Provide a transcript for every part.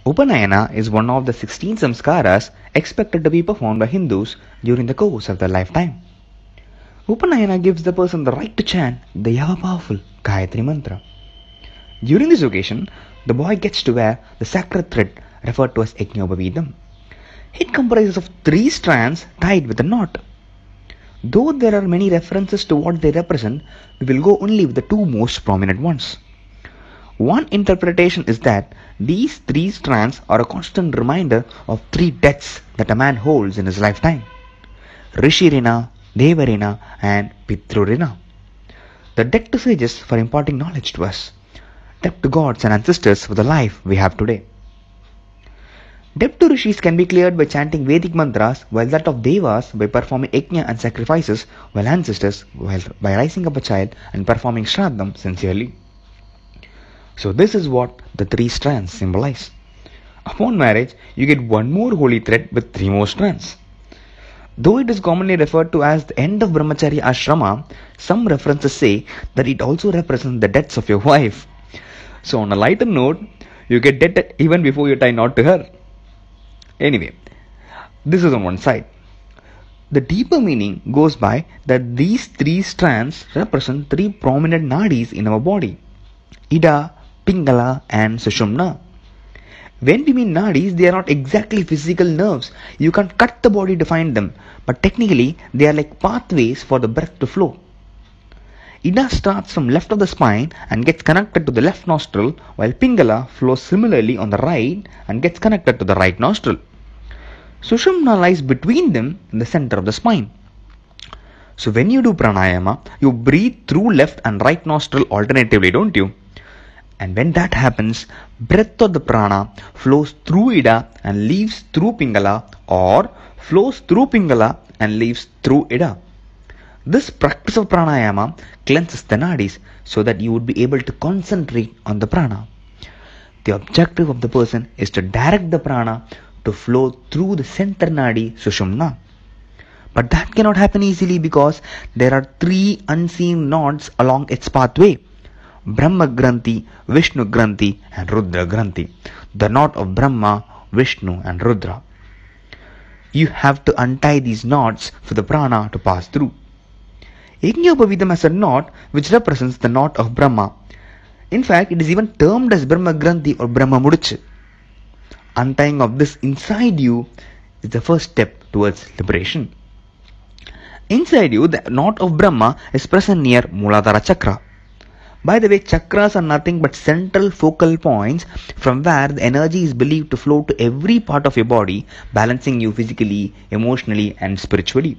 Upanayana is one of the 16 samskaras expected to be performed by Hindus during the course of their lifetime. Upanayana gives the person the right to chant the ever-powerful Gayatri Mantra. During this occasion, the boy gets to wear the sacred thread referred to as Yajñopaveetam. It comprises of 3 strands tied with a knot. Though there are many references to what they represent, we will go only with the 2 most prominent ones. One interpretation is that these 3 strands are a constant reminder of 3 debts that a man holds in his lifetime: Rishi Rina, Deva Rina, and Pitru Rina. The debt to sages for imparting knowledge to us, debt to gods and ancestors for the life we have today. Debt to rishis can be cleared by chanting Vedic mantras, while that of devas by performing yajna and sacrifices, while ancestors by rising up a child and performing shraddham sincerely. So this is what the 3 strands symbolize. Upon marriage, you get one more holy thread with 3 more strands. Though it is commonly referred to as the end of brahmacharya ashrama, some references say that it also represents the debts of your wife. So on a lighter note, you get debt even before you tie knot to her. Anyway, this is on one side. The deeper meaning goes by that these 3 strands represent 3 prominent nadis in our body: Ida, Pingala, and Sushumna. When we mean nadis, they are not exactly physical nerves. You can't cut the body to find them, but technically they are like pathways for the breath to flow. Ida starts from left of the spine and gets connected to the left nostril, while Pingala flows similarly on the right and gets connected to the right nostril. Sushumna lies between them in the center of the spine. So when you do pranayama, you breathe through left and right nostril alternatively, don't you? And when that happens, breath of the prana flows through Ida and leaves through Pingala, or flows through Pingala and leaves through Ida. This practice of pranayama cleanses the nadis so that you would be able to concentrate on the prana. The objective of the person is to direct the prana to flow through the center nadi Sushumna. But that cannot happen easily because there are 3 unseen knots along its pathway: Brahma Granthi, Vishnu Granthi, and Rudra Granthi, the knot of Brahma, Vishnu, and Rudra. You have to untie these knots for the prana to pass through. Yajñopaveetam has a knot which represents the knot of Brahma. In fact, it is even termed as Brahma Granthi or Brahma Mudichu. Untying of this inside you is the first step towards liberation. Inside you, the knot of Brahma is present near Muladhara Chakra. By the way, chakras are nothing but central focal points from where the energy is believed to flow to every part of your body, balancing you physically, emotionally, and spiritually.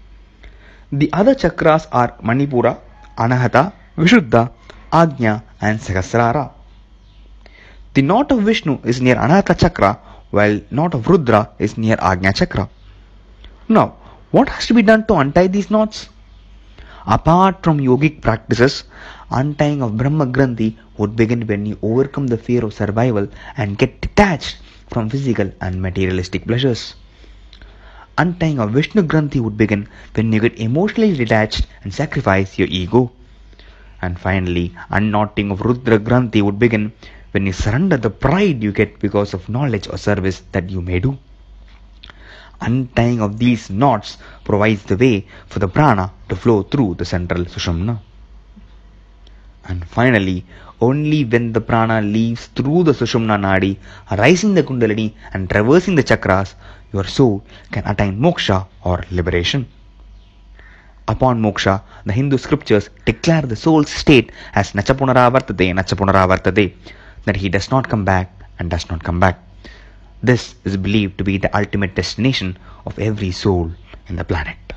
The other chakras are Manipura, Anahata, Vishuddha, Ajna, and Sahasrara. The knot of Vishnu is near Anahata Chakra, while knot of Rudra is near Ajna Chakra. Now, what has to be done to untie these knots? Apart from yogic practices, untying of Brahma Granthi would begin when you overcome the fear of survival and get detached from physical and materialistic pleasures. Untying of Vishnu Granthi would begin when you get emotionally detached and sacrifice your ego. And finally, unknotting of Rudra Granthi would begin when you surrender the pride you get because of knowledge or service that you may do. Untying of these knots provides the way for the prana to flow through the central Sushumna. And finally, only when the prana leaves through the Sushumna Nadi, rising the Kundalini and traversing the chakras, your soul can attain moksha or liberation. Upon moksha, the Hindu scriptures declare the soul's state as Nachapunaravartate, Nachapunaravartate, that he does not come back and does not come back. This is believed to be the ultimate destination of every soul in the planet.